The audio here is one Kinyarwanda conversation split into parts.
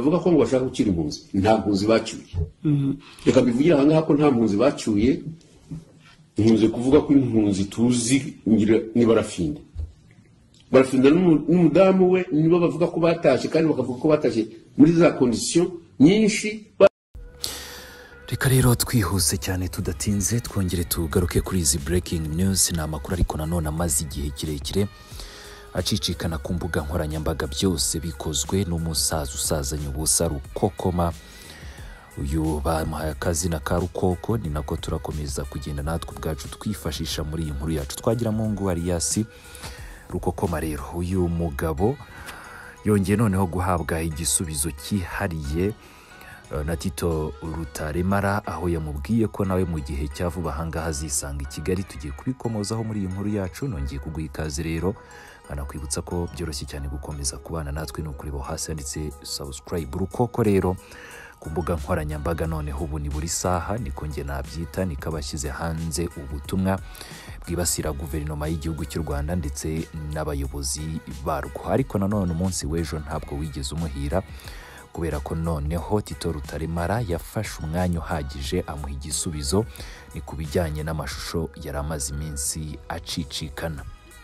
bavuga ko ngo bashaka gukira impunzi nta mpunzi bacyuye reka bivugira aha ngaha ko nta mpunzi bacyuye nkunze kuvuga ko impunzi tuzi ni barafinda n'umudamu we nibo bavuga ko batashe kandi bakavuga ko batashe muri za condition nyinshi. Reka rero twihuse cyane tudatinze twongere tugaruke kuri izi breaking news. Ni amakuru ariko nanone amaze igihe kirekire acicikana ku mbuga nkoranyambaga, byose bikozwe n'umusaza usazanye ubusa Rukokoma. Uyu bamuhaye akazina ka Rukoko, ni nako turakomeza kugenda natwe ubwacu twifashisha muri iyi nkuru yacu. Twagiramungu alias Rukokoma rero uyu mugabo yongeye noneho guhabwa igisubizo cyihariye na Tito Rutaremara, aho yamubwiye ko nawe mu gihe cya vuba hangaha azisanga i Kigali. Tugiye kubikomozaho muri iyi nkuru yacu. Nongeye kuguha ikaze rero, nkanakwibutsa ko byoroshye cyane gukomeza kubana natwe no kureba hasi handitse subscribe. Rukoko rero ku mbuga nkoranyambaga noneho ubu ni buri saha niko nge nabyita, nikabashyize hanze ubutumwa bwibasira guverinoma y'igihugu cy'u Rwanda ndetse n'abayobozi barwo. Ariko nanone umunsi w'ejo ntabwo wigeze umuhira, kubera ko noneho Tito Rutaremara yafashe umwanya uhagije amuha igisubizo ni ku bijyanye n'amashusho yari amaze iminsi acicikana.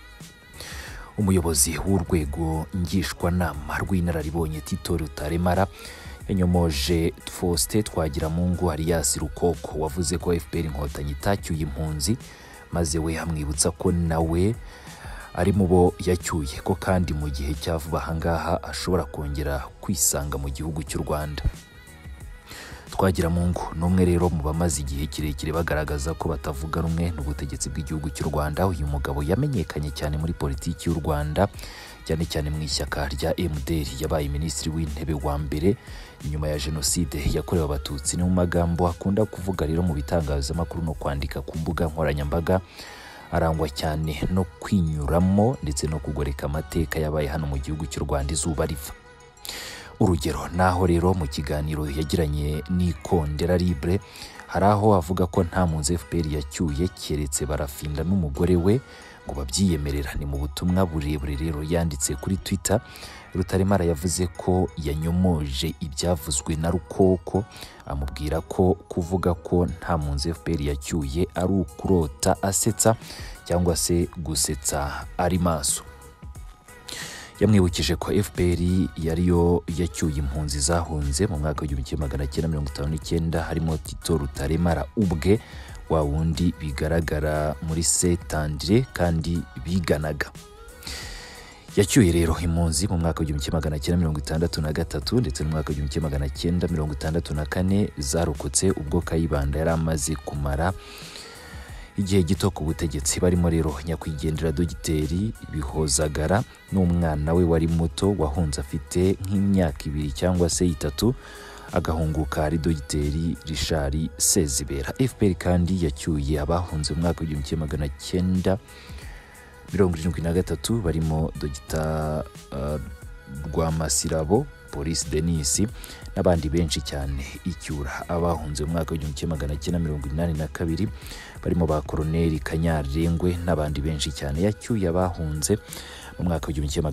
Umuyobozi w'urwego ngishwanama rw'inararibonye Tito Rutaremara yanyomoje Faustin Twagiramungu alias Rukoko, wavuze ko FPR Inkotanyi itacyuye impunzi, maze we amwibutsa ko nawe ari mu bo yacyuye, ko kandi mu gihe cya vuba hangaha ashobora kongera kwisanga mu gihugu cy'u Rwanda. Twagiramungu n'umwe rero mu bamaze igihe kirekire bagaragaza ko batavuga rumwe n'ubutegetsi bw'igihugu cy'u Rwanda. Uyu mugabo yamenyekanye cyane muri politiki y'u Rwanda, cyane cyane mu ishyaka rya MDR. Yabaye minisitiri w'intebe wa mbere nyuma ya jenoside yakorewe abatutsi. Ni mu magambo akunda kuvuga rero mu bitangazamakuru no kwandika ku mbuga nkoranyambaga, arangwa cyane no kwinyuramo ndetse no kugoreka amateka yabaye hano mu gihugu cy'u Rwanda izuba riva. Urugero naho rero mu kiganiro yagiranye n'Ikondera Libre hari aho avuga ko nta mpunzi FPR yacyuye keretse Barafinda n'umugore we ngo babyiyemerera. Ni mu butumwa burebure rero yanditse kuri Twitter. Rutaremara yavuze ko yanyomoje ibyavuzwe na Rukoko, amubwira ko kuvuga ko nta mpunzi FPR yacyuye ari ukurota asetsa cyangwa se gusetsa ari maso. Yamwibukije ko FPR yariyo yacyuye impunzi zahunze mu mwaka w'1959 harimo Tito Rutaremara ubwe, wa wundi bigaragara muri Setandire kandi biganaga. Yacyuye rero impunzi mu mwaka w'1963 ndetse mu mwaka w'1964 zarokotse ubwo Kayibanda yari amaze kumara igihe gito ku butegetsi. Barimo rero nyakwigendera Dogiteri Bihozagara n'umwana we wari muto wahunze afite nk'imyaka 2 cyangwa se 3, agahunguka ari Dogiteri Richard Sezibera. FPR kandi yacyuye abahunze mu mwaka w'1973 barimo Dogita Rwamasirabo, Police Denis n'abandi benshi cyane. Icyura abahunze mu mwaka w'1982 barimo ba Colonel Kanyarengwe n'abandi benshi cyane. Yacyuye abahunze mu mwaka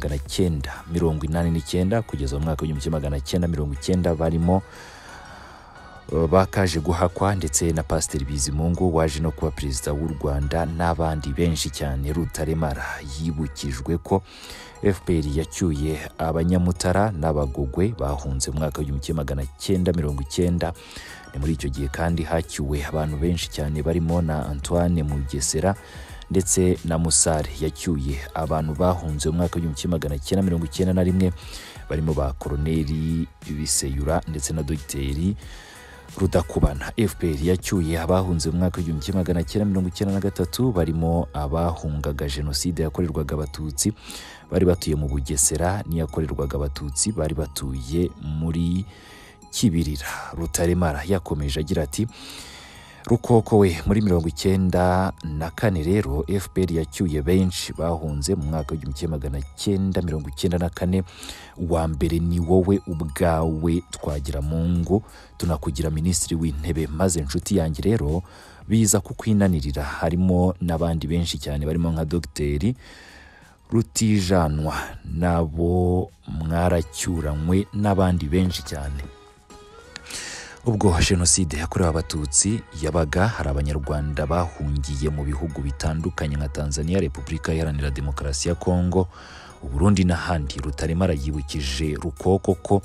w'1989 kugeza mu mwaka w'1990 barimo bakaje guhakwa ndetse na Pasteur Bizimungu waje no kuba perezida w'u Rwanda n'abandi benshi cyane. Rutaremara yibukijwe ko FPR yacyuye abanyamutara n'abagogwe bahunze mu mwaka w'1990. Ni muri icyo gihe kandi hacyuwe abantu benshi cyane barimo na Antoine Mugesera ndetse na Musare. Yacyuye abantu bahunze mu mwaka w'1991 barimo ba Colonel Biseyura ndetse na Dogiteri Rudakubana. FPR yacyuye abahunze mu mwaka w'1993 barimo abahungaga jenoside yakorerwaga abatutsi bari batuye mu Bugesera n'iyakorerwaga abatutsi bari batuye muri Kibirira. Rutaremara yakomeje agira ati Rukoko we muri 1994 rero FPR yacyuye benshi bahunze mu mwaka w'1994. Uwa mbere ni wowe ubwawe Twagiramungu, tunakugira minisitiri w'intebe, maze inshuti yanjye rero biza kukwinanirira. Harimo n'abandi benshi cyane barimo nka Dogiteri Rutijanwa nabo mwaracyuranywe n'abandi benshi cyane. Ubwo jenoside yakorewe abatutsi yabaga, hari abanyarwanda bahungiye mu bihugu bitandukanye nka Tanzania, Repubulika Iharanira Demokarasi ya Kongo, Uburundi n'ahandi. Rutaremara yibukije Rukoko ko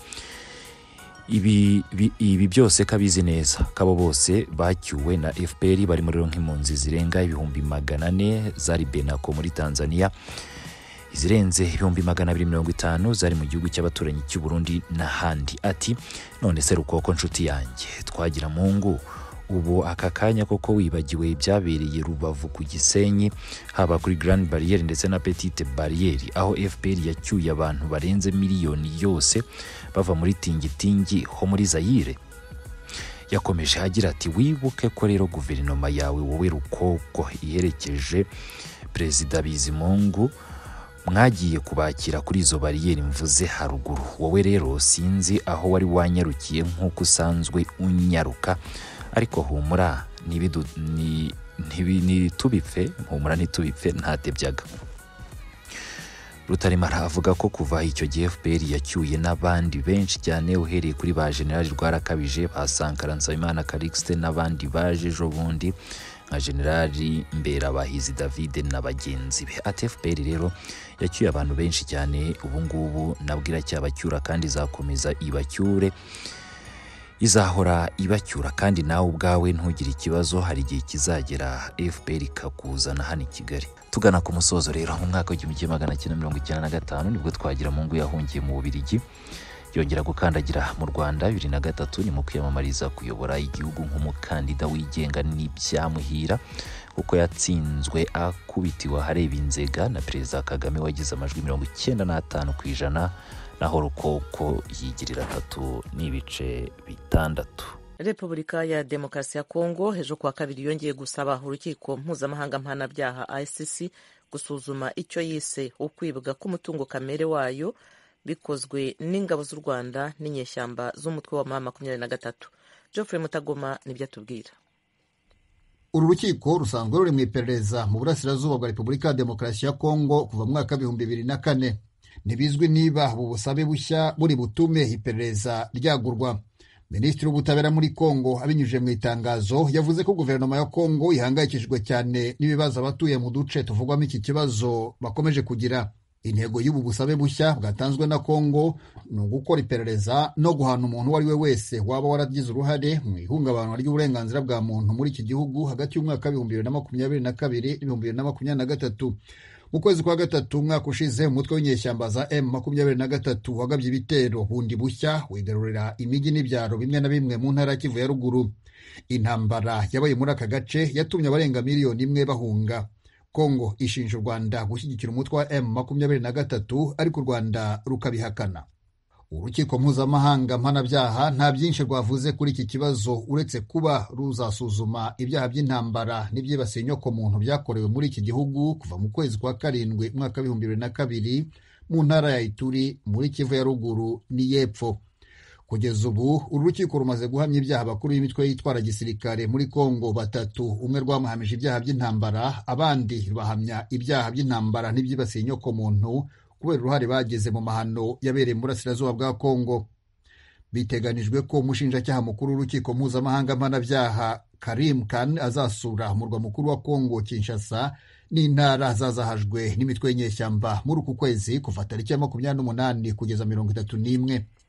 ibi byose kabizi neza, kabo bose bacyuwe na FPR, bari muri nk'impunzi zirenga 400,000 zari Benako muri Tanzania, izirenze 250 zari mu gihugu cy'abaturanyi cy'u Burundi n'ahandi. Ati none se Rukoko nshuti yanjye twagira Mungu, ubu aka kanya koko wibagiwe ibyabereye Rubavu ku Gisenyi, haba kuri Grand Barriere ndetse na Petite Barriere, aho FPR yacyuye abantu barenze miliyoni yose bava muri Tingitingi ho muri Zaire. Yakomeje agira ati wibuke ko rero guverinoma yawe wowe Rukoko iherekeje Perezida Bizimungu mwagiye kubakira kuri izo bariyeri mvuze haruguru. Wowe rero sinzi aho wari wanyarukiye nk'uko usanzwe unyaruka, ariko humura ntitubipfe, humura ntitubipfe ntatebyaga. Rutaremara avuga ko kuva icyo gihe FPR yacyuye n'abandi benshi cyane, uhereye kuri ba General Rwarakabije, ba Sankara Nsabimana Calixte n'abandi baje ejo bundi nka General Mberabahizi David na bagenzi be. Ati FPR rero yacyuye abantu benshi cyane, ubu ngubu nabwira cyabacyura kandi izakomeza ibacyure, izahora ibacyura, kandi nawe ubwawe ntugire ikibazo, hari igihe kizagera FPR ikakuzana hano i Kigali. Tugana ku musozo rero, mu mwaka w'1995 nibwo Twagiramungu yahungiye mu Bubiligi, yongera gukandagira mu Rwanda 2003 nyuma kwiyamamariza kuyobora igihugu nk'umukandida wigenga n'ibyamuhira, kuko yatsinzwe akubitiwe ahareba Inzega na Perezida Kagame wagize amajwi 95%, naho Rukoko yigirira 3.6. Repubulika ya Demokarasi ya Kongo ejo kuwa kabiri yongeye gusaba urukiko mpuzamahanga mpanabyaha ICC gusuzuma icyo yise ukwibwa k'umutungo kamere wayo bikozwe n'ingabo z'u Rwanda n'inyeshyamba z'umutwe wa M23. Geoffrey Mutagoma nibyo atubwira. Uru rukiko rusanzwe ruri mu iperereza mu burasirazuba bwa Repubulika ya Demokarasi ya Kongo kuva mu mwaka 2004. Ntibizwi niba ubu busabe bushya buri butume iperereza ryagurwa. Minisitiri w'ubutabera muri Kongo abinyujije mu itangazo yavuze ko guverinoma ya Kongo ihangayikishijwe cyane n'ibibazo abatuye mu duce tuvugwamo iki kibazo bakomeje kugira. Intego y'ubu busabe bushya bwatanzwe na Kongo ni ugukora iperereza no guhana umuntu uwo ari we wese waba waragize uruhare mu ihungabana ry'uburenganzira bwa muntu muri iki gihugu hagati y'umwaka 2022 2023. Mu kwezi kwa gatatu umwaka ushize, umutwe w'inyeshyamba za M23 wagabye ibitero bundi bushya wigarurira imijyi n'ibyaro bimwe na bimwe mu ntara ya Kivu ya ruguru. Intambara yabaye muri aka gace yatumye abarenga miliyoni imwe bahunga. Kongo ishinja u Rwanda gushyigikira umutwe wa M23, ariko u Rwanda rukabihakana. Urukiko mpuzamahanga mpanabyaha nta byinshi rwavuze kuri iki kibazo uretse kuba ruzasuzuma ibyaha by'intambara n'ibyibasiye inyokomuntu byakorewe muri iki gihugu kuva mu kwezi kwa karindwi mwaka 2002 mu ntara ya Ituri muri Kivu ya ruguru n'iyepfo. Kugeza ubu uru rukiko rumaze guhamya ibyaha bakuru b'imitwe yitwara gisirikare muri Kongo 3, umwe rwamuhamije ibyaha by'intambara, abandi bahamya ibyaha by'intambara n'ibyibasiye inyokomuntu kubera uruhare bageze mu mahano yabereye mu burasirazuba bwa Kongo. Biteganijwe ko umushinjacyaha mukuru w'urukiko mpuzamahanga mpanabyaha Karim Khan azasura umurwa mukuru wa Kongo Kinshasa n'intara zazahajwe n'imitwe y'inyeshyamba muri uku kwezi kuva tariki ya 28 kugeza 31.